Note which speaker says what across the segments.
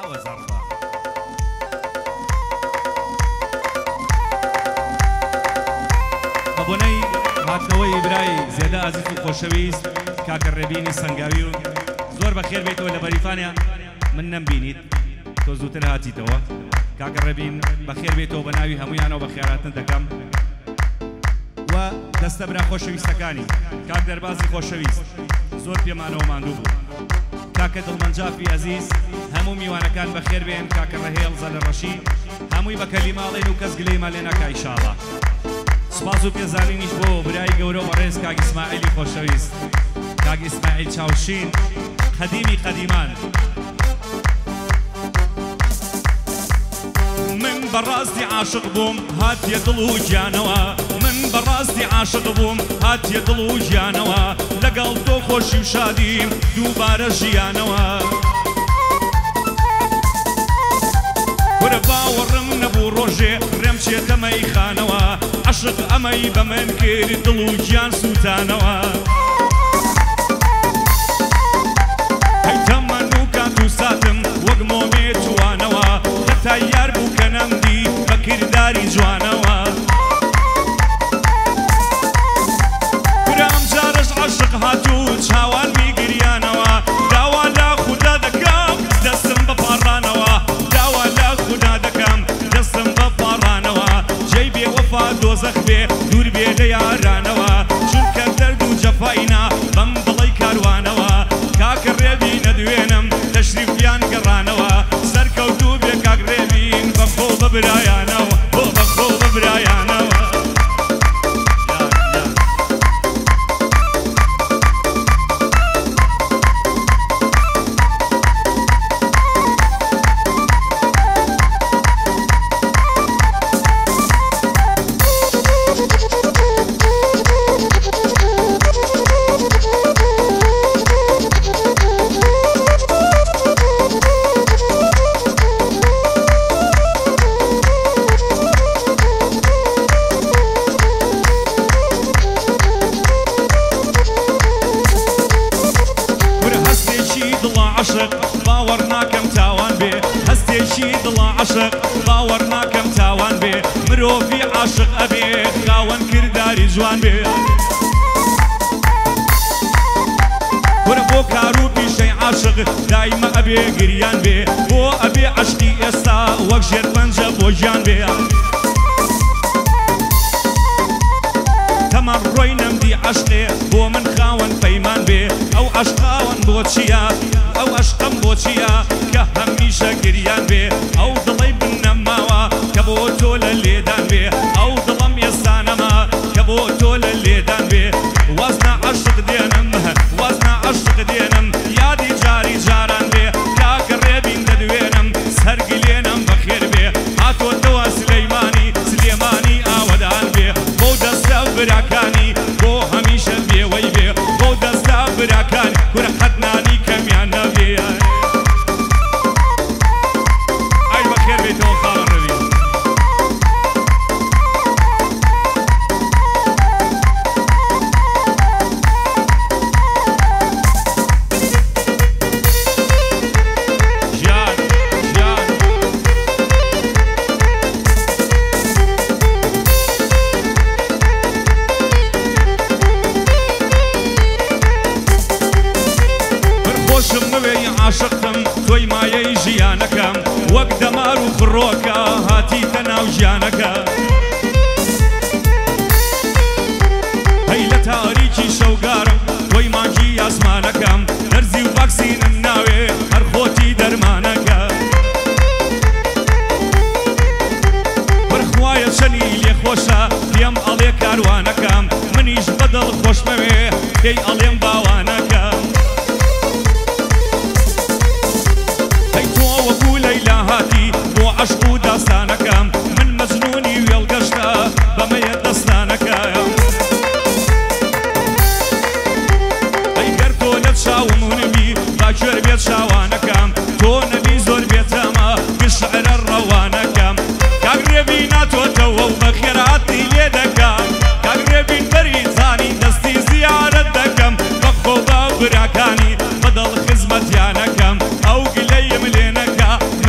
Speaker 1: بەبوونەی هاتنەوەی برای زێدە عەزیز و خۆشەویست کاکە ڕێبینی سەنگاوی و زۆر بەخێر بێتەوە لە بەریفانیا من نەمبینیت تۆ زووتر هاتیتەوە کاکە ڕێبین بەخێر بێتەوە بە ناوی هەموویانەوە بەخێراتن دەکەم و دەستە برا خۆشەویستەکانی کاک دەربازی خۆشەویست زۆر پێمانەوە ماندوو بوو کاکە دڵمەنجافی عەزیز هەموو میوانەکان بەخێر بێن کاکە ڕەهێڵ زەلە ڕەشی هەمووی بە کەلیماڵێن و کەس گلەیمان لێ ناکا ئینشاڵڵا سپاس و پێزانینیش بۆ برای گەورە و بەڕێز کاک ئیسماعیلی خۆشەویست کاک ئیسماعیل چاوشین قەدیمی قەدیمان من بەڕاستی عاشق بووم هاتیە دڵ و گیانەوە من بەڕاستی عاشق بووم هاتیە دڵ و گیانەوە لەگەڵ تۆ خۆشی و شادیم دووبارە ژیانەوە وەرە باوەڕم نەبوو ڕۆژێ ڕێم چێتە مەیخانەوە عاشق ئەمەی بە من کرد دڵ و گیان سووتانەوە هەیتە من و کات و ساتم وەک مۆمێ توانەوە هەتا یار بوو کە نەمدی بە کردداری جوانەوە جارش عاشق هاتوو چاوان میگریانەوە داوا لە خودا دەکەم دەستم بە پاڕانەوە داوا لە خودا دەکەم دەستم بە پاڕانەوە جێی بێوەفا دۆزەخ بێ دوور بێ لە یارانەوە چونکە دەرد و جەفاینا بەم دڵی کاروانەوە کاکە ڕێبینە دوێنم تەشریفیان گەڕانەوە سەرکەوتوو بێ کاک ڕێبین بەخۆ بە برایانەوە بۆ بەخۆ بە برایانەوە باوەڕ ناکەم تاوان بێ هەستێکی دڵە عاشق باوەڕ ناکەم تاوان بێ مرۆڤی عاشق ئەبێ خاوەن کردداری جوان بێ وەرە بۆ کار و پیشەی عاشق دایمە ئەبێ گریان بێ بۆ ئەبێ عەشقی ئێستا وەک ژێرپەنجە بۆ گیان بێ تەمام ڕۆی نەمدی عەشقێ بۆ من خاوەن پەیمان بێ ئەو عەشقاوەن بۆ چییە ئەو عەشقم بۆ چییە کە هەمیشە گریان بێ ئەو دڵەی بنەماوە کە بۆ تۆ لە لێدان بێ ئەو دڵەم ئێستانەما کە بۆ تۆ لە لێدان بێ وەزنە عەشق دێنم وەزنە عەشق دێنم یادی جاری جاران بێ کاکە ڕێبین دەدوێنم سەرگلێنم بەخێر بێ هاتۆتەوە سلێمانی ئاوەدان بێ بۆ دەستە براکانی بۆ هەمیشە بێوەی بێ بۆ دەستە براکانی کورە قەتنانی کەمیان نەبێ ئای بەخێر بێتەوە خاوەن ڕەوی عاشقتم تۆی مایەی ژیانەکەم وەک دەمار و خڕۆکە هاتیتە ناو ژیانەکە هەی لە تاریکی شەوگارم تۆی مانگی ئاسمانەکەم دەرزی و ڤاکسینم ناوێ هەر خۆتی دەرمانەکە بەرخوایە چەنی لێخۆشە پێم ئەڵێ کاروانەکەم منیش بەدڵ خۆشمەوێ پێی ئەڵێم باوانەکەم بۆ عەشق و داستانەکەم من مەجنوونی وێڵگەشتە بەمەیە دەستانەکەم ئەی گەر تۆ لە چاوم هونمی با گوێر بێت چاوانەکەم تۆ نەبی زۆر بێتەمە گشعرە ڕەوانەکەم کاک ڕێبین ناتۆتەوە و بە خێراتی لێ دەکەم کاک ڕێبین بەریزانی دەستی زیارەت دەکەم بەخۆ بە براکانی بەدڵ خزمەتیانەکەم ئەو گلەیم لێ نەکە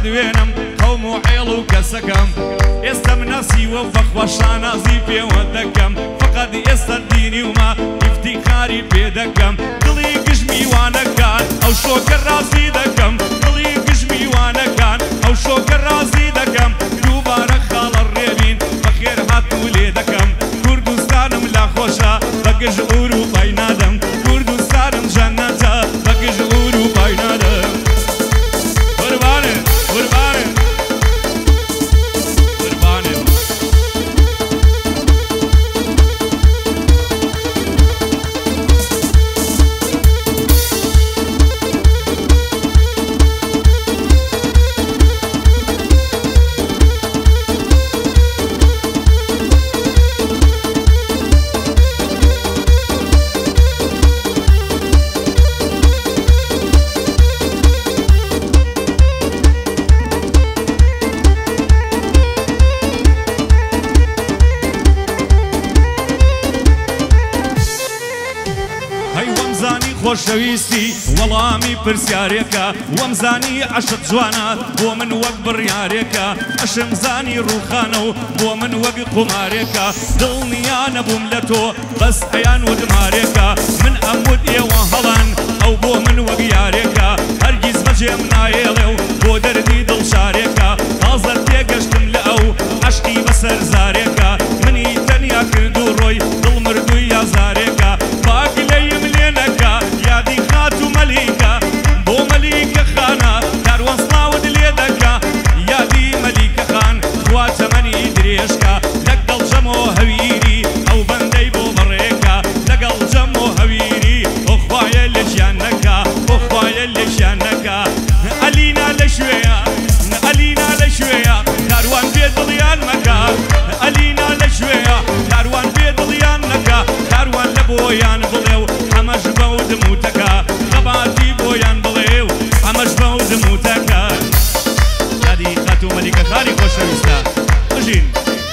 Speaker 1: دوێنم قەوم و عێڵ و کەسەکەم ئێستا مناسیوە و بەخۆشانازی پێوە دەکەم فقەت ئێستا دینی وما ئیفتیخاری پێ دەکەم دڵی گژمیوانەکان ئەو شۆکە ڕازی دەکەم دڵی گژمیوانەکان ئەو شۆکە ڕازی دەکەم دووبارە خاڵە ڕێبین بەخێر هاتوو لێ دەکەم کوردستانم لا خۆشە بەگژ ئور و پای نادەم کوردستانم جەنەتە بەگژ ئور و پای نادەم قوربانێ قوربانێ قوربانێ خۆشەویستی وەڵامی پرسیارێکە وەمزانی عەشق جوانە بۆ من وەک بڕیارێکە ئەشم زانی ڕووخانە و بۆ من وەک قومارێکە دڵنیا نەبووم لە تۆ بەس ئەیان وتمارێکە من ئەموت ئێوە هەڵان ئەو بۆ من وەک یارێکە هەرگیز بەجێم نایێڵێ و بۆ دەردی دڵشارێکە تازە تێگەشتم لە ئەو عەشقی بەسەر زارێکە منی تەنیا کرد و ڕۆی دڵ مردووی یازارێکە باگلەیم لێ نەکە یادی خات و مەلیکە بۆ مەلیکە خانە کاروان سڵاوت لێ دەکا یادی مەلیکە خان خوا چەمەنی درێژکە لەگەڵ جەمۆ هەویری ئەو بەندەی بۆ بەڕێکە لەگەڵ جەمۆ هەویری ئۆ خوایە لە ژیان نەکا ئۆ خوایە لە ژیان نەکا ئەلینا لە شوێیە ئەلینا لە شوێیە کاروان بێ دڵیان مەکە ئەلینا لە شوێیە کاروان بێ دڵیان نەکە کاروان لە بۆیان بڵێ و ئەمەش بەو دموتەکە خەباتی بۆیان بڵێ و ئەمەش بەو دموتەکە یادی خات و مەلیکە خانی خۆشەویستە بژین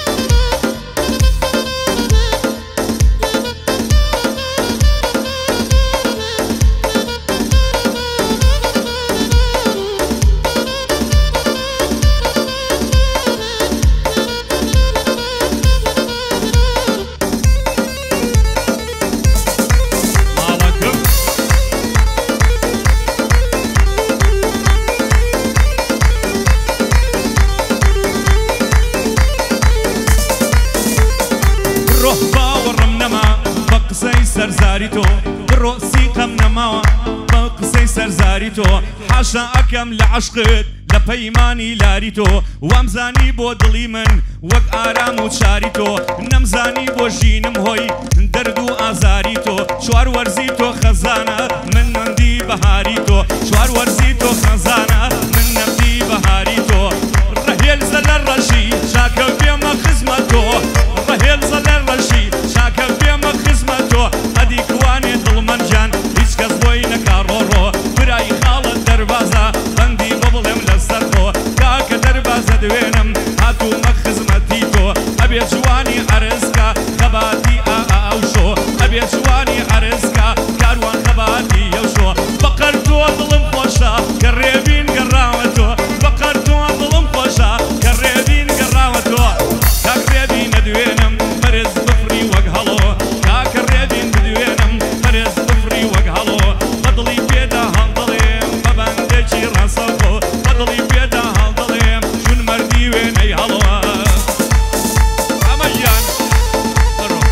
Speaker 1: سەرزاری تۆ بڕۆ سیقەم نەماوە بە قسەی سەرزاری تۆ حاشا ئەکەم لە عەشقت لە پەیمانی لاری تۆ وامزانی بۆ دڵی من وەک ئارام و چاری تۆ نەمزانی بۆ ژینم هۆی دەرد و ئازاری تۆ چوار وەرزی تۆ خەزانە من نەندی بەهاری تۆ چوار وەرزی تۆ خەزانە من نەندی بەهاری تۆ ڕەهێلزە لە ڕەشی شاکە بێمە خزمەت تۆ ڕەهێلزە لە ڕەشی شاکە بێمە خزمەت تۆ ئەدی کوانێ دڵمەنجان هیچ کەس بۆی نەکا ڕۆڕۆ برای خاڵت دەربازە بەندی بۆ بڵێم لەسەر تۆ کاکە دەربازە دوێنم هاتوومە خزمەتی تۆ ئەبێ جوانی عەرزکە خەباتی ئەوشۆ ئەبێ جوانی عەرزکە کاروان خەباتی ئەوشۆ بەقەر تۆ دڵم خۆشە کە ڕێبین گەڕاوە تۆ بەقەر تۆ دڵم خۆشە کە ڕێبین گەڕاوە تۆ کاک ڕێبین نەدوێنم بەرز بفری وەک هەڵۆ کاکە ڕێبین بدوێنم بەرز بفری وەک هەڵۆ بەدڵی پێدا هەڵدڵێم بە بەندێکی ڕەسەڵۆ بەدڵی پێدا هەڵدڵێم چون مەردی وێنەی هەڵۆە ئەمەیان بڕۆ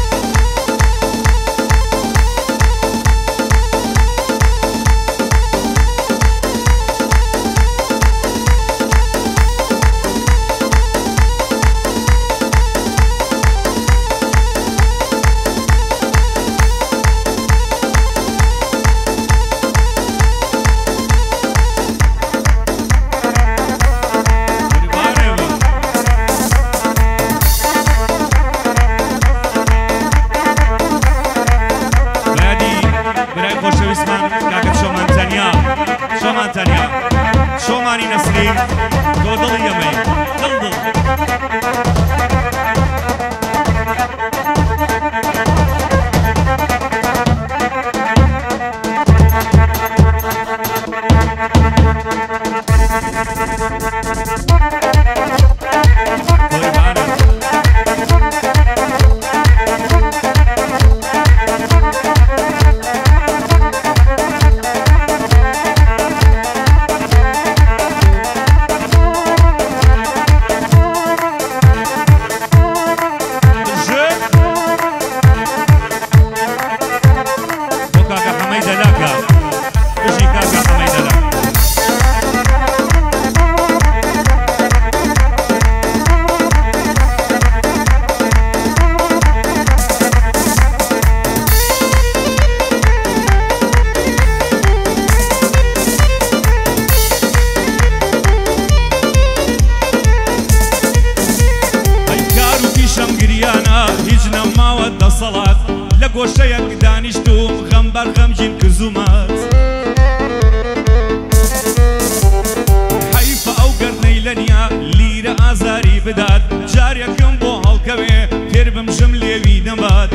Speaker 1: شۆمانی نەسرین تۆ دڵی ئەمەی دڵ دڵ دانیشتوم غەمبەر غەمگین کزومات حەیفە ئەو گەرنەی لەنیا لیرە ئازاری بدات جارێکم بۆ هەڵکەوێ پێر بمژم لێوی نەبات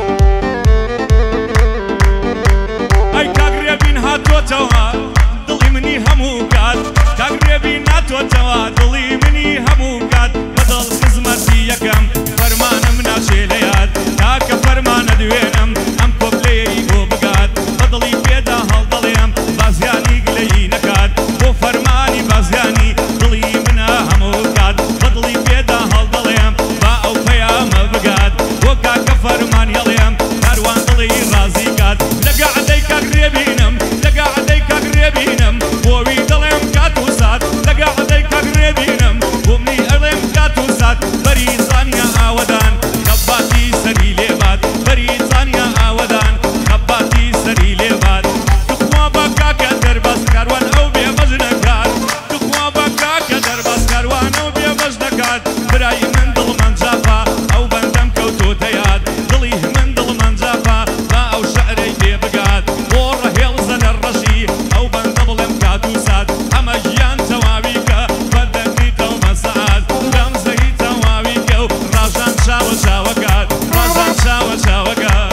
Speaker 1: ئەی کاگرێبین هاتۆتەوە دڵی منی هەموو کات کاگرێبین هاتۆتەوە دڵی منی هەموو کات بەدڵ خزمەتی یەکەم فەرمانم ناچێ لە یاد تاکە فەرمانە دوێنم ئەم کۆبلەیەی بۆ بگات بەدڵی پێدا هەڵدەڵێم بازیانی گلەیی نەکات بۆ فەرمانی بازیانی دڵی منە هەموو کات بەدڵی پێدا هەڵدەڵێم با ئەو پەیامە بگات بۆ کاکە فەرمان هێڵێم کاروان دڵی ڕازی کات لەگە عەدەی کاگرێبینم لەگە عەدەی کاگرێبینم بۆوی دڵێم کات و سات لەگە عەدەی کاگرێبینم بۆ منی ئەڵێم کات و سات بەری زانیا ئاوەدان خەباتی سەری لێبات بەری زانیا ئاوەدان خەباتی سەری لێبات دخوا بە کاکە دەربەست کاروان ئەو بێبەش نەکات دخوا بە کاکە دەربەست کاروان ئەو بێبەش نەکات برای من دڵمان جافا ئەو بەندەم کەوتۆتە یاد دڵی من دڵمان جافا با ئەو شەعرەی پێ بگات بۆ ڕەهێڵزە لە ڕەشی ئەو بەندە بڵێم کات و سات ئەمە ژیان تەواوی کە بەردەنگی تەومە سەعات دەمزەهی تەواوی کە و ڕاژان چاوە چاوەکات ڕاژان چاوە چاوەکات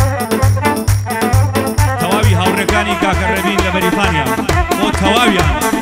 Speaker 1: تەواوی هاوڕێکانی کاکە ڕەبین لە بەریفانیا بۆ تەواویان